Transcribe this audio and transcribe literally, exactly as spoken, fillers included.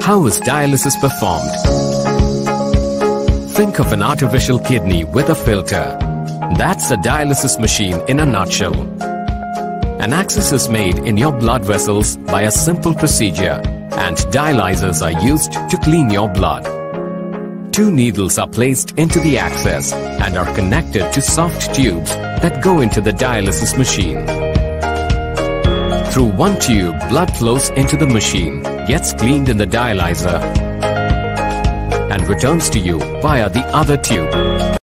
How is dialysis performed? Think of an artificial kidney with a filter. That's a dialysis machine in a nutshell. An access is made in your blood vessels by a simple procedure, and dialyzers are used to clean your blood. Two needles are placed into the access and are connected to soft tubes that go into the dialysis machine. Through one tube, blood flows into the machine, gets cleaned in the dialyzer, and returns to you via the other tube.